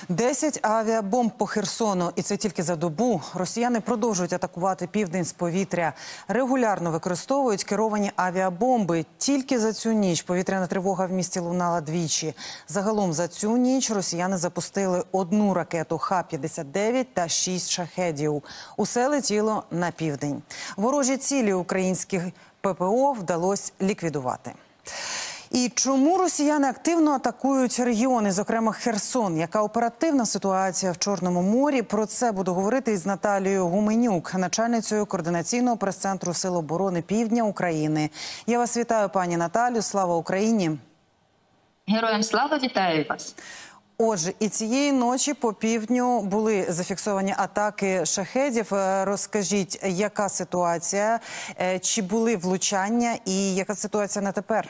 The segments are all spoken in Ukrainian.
10 авіабомб по Херсону. І це тільки за добу. Росіяни продовжують атакувати південь з повітря. Регулярно використовують керовані авіабомби. Тільки за цю ніч повітряна тривога в місті лунала двічі. Загалом за цю ніч росіяни запустили 1 ракету Х-59 та 6 шахедів. Усе летіло на південь. Ворожі цілі українських ППО вдалося ліквідувати. І чому росіяни активно атакують регіони, зокрема Херсон? Яка оперативна ситуація в Чорному морі? Про це буду говорити із Наталією Гуменюк, начальницею координаційного прес-центру Сил оборони Півдня України. Я вас вітаю, пані Наталю. Слава Україні! Героям слава, вітаю вас! Отже, і цієї ночі по півдню були зафіксовані атаки шахедів. Розкажіть, яка ситуація, чи були влучання і яка ситуація на тепер?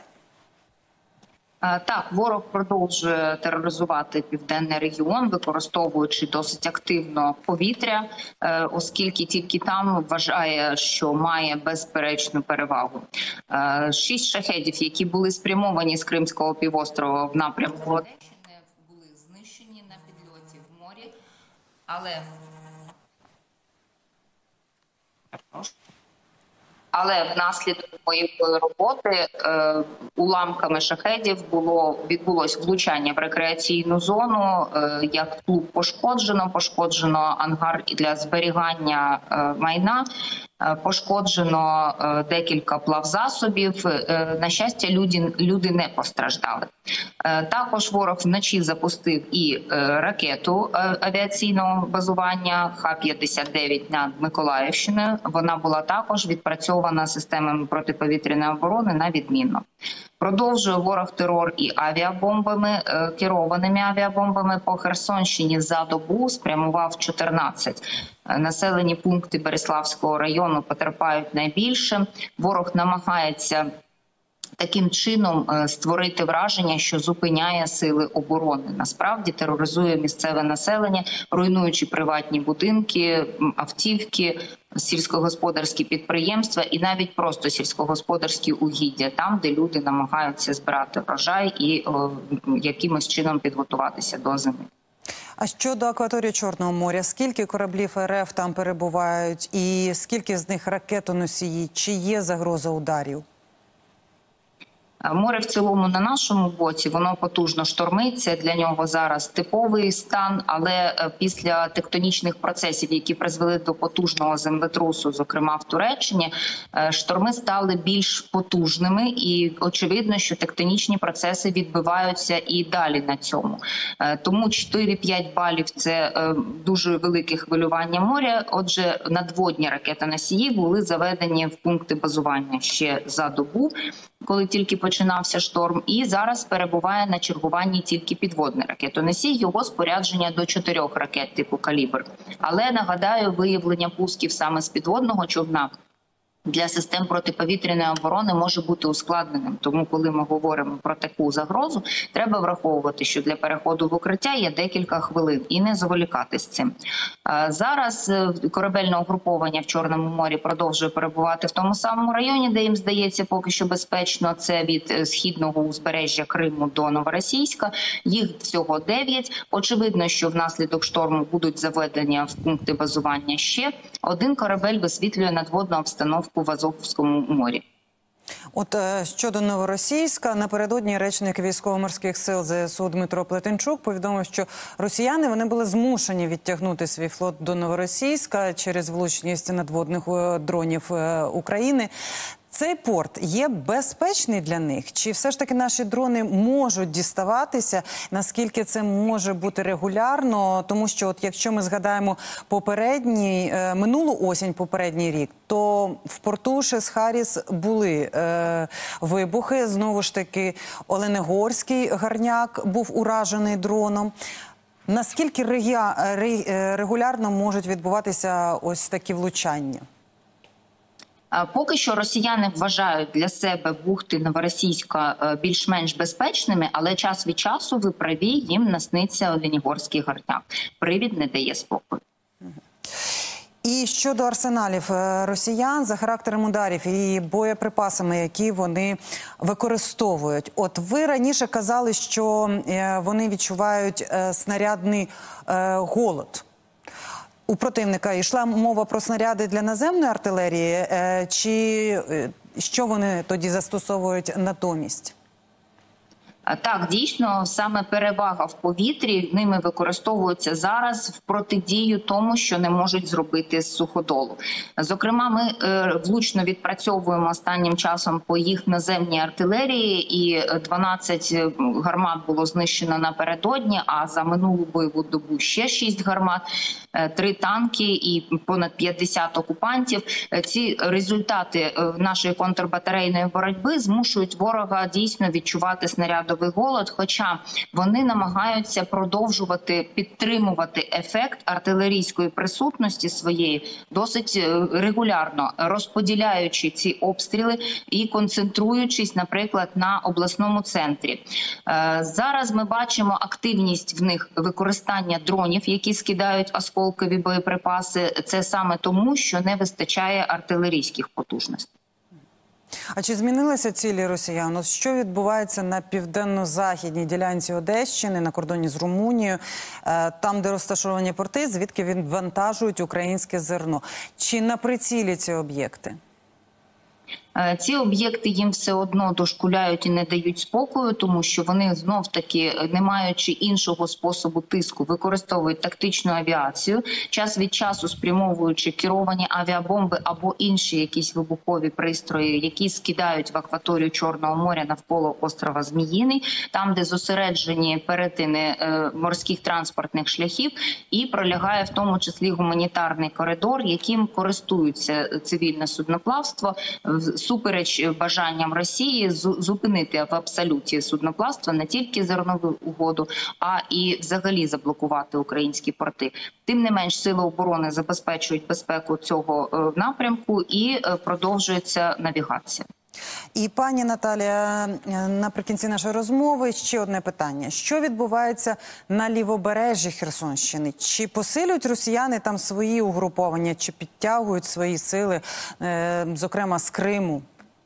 Так, ворог продовжує тероризувати південний регіон, використовуючи досить активно повітря, оскільки тільки там вважає, що має безперечну перевагу. 6 шахедів, які були спрямовані з Кримського півострова в напрямку Одещини, були знищені на підльоті в морі, але внаслідок моєї роботи уламками шахедів відбулось влучання в рекреаційну зону. Як клуб пошкоджено ангар для зберігання майна, пошкоджено декілька плавзасобів. На щастя, люди не постраждали. Також ворог вночі запустив і ракету авіаційного базування Х-59 над Миколаївщиною. Вона була також відпрацьована системами протиповітряної оборони на відмінно. Продовжує ворог терор і авіабомбами, керованими авіабомбами по Херсонщині за добу спрямував 14. Населені пункти Береславського району потерпають найбільше. Ворог намагається таким чином створити враження, що зупиняє сили оборони. Насправді тероризує місцеве населення, руйнуючи приватні будинки, автівки, сільськогосподарські підприємства і навіть просто сільськогосподарські угіддя, там, де люди намагаються збирати врожай і якимось чином підготуватися до зими. А щодо акваторії Чорного моря, скільки кораблів РФ там перебувають і скільки з них ракетоносії? Чи є загроза ударів? Море в цілому на нашому боці, воно потужно штормиться, для нього зараз типовий стан, але після тектонічних процесів, які призвели до потужного землетрусу, зокрема в Туреччині, шторми стали більш потужними і очевидно, що тектонічні процеси відбиваються і далі на цьому. Тому 4-5 балів – це дуже велике хвилювання моря, отже, надводні ракетоносії були заведені в пункти базування ще за добу, коли тільки починався шторм, і зараз перебуває на чергуванні тільки підводний ракетоносій, його спорядження до 4 ракет типу «Калібр». Але, нагадаю, виявлення пусків саме з підводного човна для систем протиповітряної оборони може бути ускладненим. Тому, коли ми говоримо про таку загрозу, треба враховувати, що для переходу в укриття є декілька хвилин і не зволікати з цим. Зараз корабельне угруповання в Чорному морі продовжує перебувати в тому самому районі, де їм здається поки що безпечно. Це від східного узбережжя Криму до Новоросійська. Їх всього 9. Очевидно, що внаслідок шторму будуть заведені в пункти базування ще. Один корабель висвітлює надводну обстановку в Азовському морі. От щодо Новоросійська, напередодні речник військово-морських сил ЗСУ Дмитро Плетенчук повідомив, що росіяни вони були змушені відтягнути свій флот до Новоросійська через влучність надводних дронів України. Цей порт є безпечний для них? Чи все ж таки наші дрони можуть діставатися? Наскільки це може бути регулярно? Тому що, от якщо ми згадаємо минулу осінь, попередній рік, то в порту Шес-Харіс були вибухи. Знову ж таки, Оленегорський гарняк був уражений дроном. Наскільки регулярно можуть відбуватися ось такі влучання? Поки що росіяни вважають для себе бухти Новоросійська більш-менш безпечними, але час від часу, ви праві, їм насниться Оленегорський гарняк. Привід не дає спокою. І щодо арсеналів росіян за характером ударів і боєприпасами, які вони використовують. От ви раніше казали, що вони відчувають снарядний голод. У противника йшла мова про снаряди для наземної артилерії, чи що вони тоді застосовують натомість? Так, дійсно, саме перевага в повітрі ними використовується зараз в протидію тому, що не можуть зробити з суходолу. Зокрема, ми влучно відпрацьовуємо останнім часом по їх наземній артилерії, і 12 гармат було знищено напередодні, а за минулу бойову добу ще 6 гармат, 3 танки і понад 50 окупантів. Ці результати нашої контрбатарейної боротьби змушують ворога дійсно відчувати снарядовий голод, хоча вони намагаються продовжувати підтримувати ефект артилерійської присутності своєї досить регулярно, розподіляючи ці обстріли і концентруючись, наприклад, на обласному центрі. Зараз ми бачимо активність в них використання дронів, які скидають осколкові боєприпаси. Це саме тому, що не вистачає артилерійських потужностей. А чи змінилися цілі росіян? От що відбувається на південно-західній ділянці Одещини, на кордоні з Румунією, там, де розташовані порти, звідки відвантажують українське зерно? Чи на прицілі ці об'єкти? Ці об'єкти їм все одно дошкуляють і не дають спокою, тому що вони знов-таки, не маючи іншого способу тиску, використовують тактичну авіацію, час від часу спрямовуючи керовані авіабомби або інші якісь вибухові пристрої, які скидають в акваторію Чорного моря навколо острова Зміїний, там, де зосереджені перетини морських транспортних шляхів, і пролягає в тому числі гуманітарний коридор, яким користуються цивільне судноплавство, супереч бажанням Росії зупинити в абсолюті судноплавство, не тільки зернову угоду, а і взагалі заблокувати українські порти. Тим не менш, сили оборони забезпечують безпеку цього напрямку і продовжується навігація. І, пані Наталія, наприкінці нашої розмови ще одне питання. Що відбувається на лівобережжі Херсонщини? Чи посилюють росіяни там свої угруповання, чи підтягують свої сили, зокрема з Криму?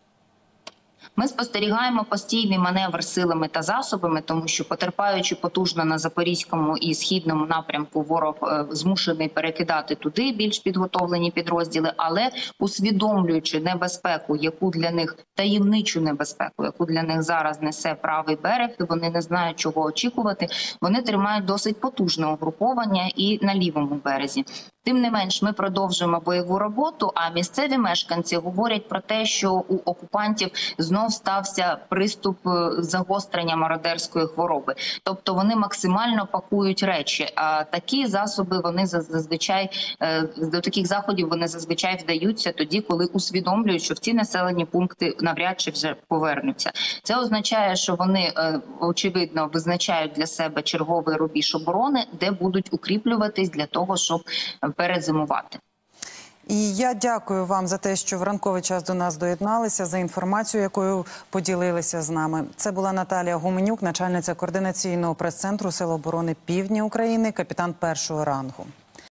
Ми спостерігаємо постійний маневр силами та засобами, тому що, потерпаючи потужно на Запорізькому і Східному напрямку, ворог змушений перекидати туди більш підготовлені підрозділи, але усвідомлюючи небезпеку, яку для них, таємничу небезпеку, яку для них зараз несе правий берег, і вони не знають, чого очікувати, вони тримають досить потужне угруповання і на лівому березі. Тим не менш, ми продовжуємо бойову роботу, а місцеві мешканці говорять про те, що у окупантів знов стався приступ загострення мародерської хвороби. Тобто вони максимально пакують речі, а такі засоби вони зазвичай, до таких заходів вони зазвичай вдаються тоді, коли усвідомлюють, що в ці населені пункти навряд чи вже повернуться. Це означає, що вони, очевидно, визначають для себе черговий рубіж оборони, де будуть укріплюватись для того, щоб перезимувати. І я дякую вам за те, що в ранковий час до нас доєдналися, за інформацію, якою поділилися з нами. Це була Наталія Гуменюк, начальниця координаційного прес-центру Сил оборони Півдня України, капітан першого рангу.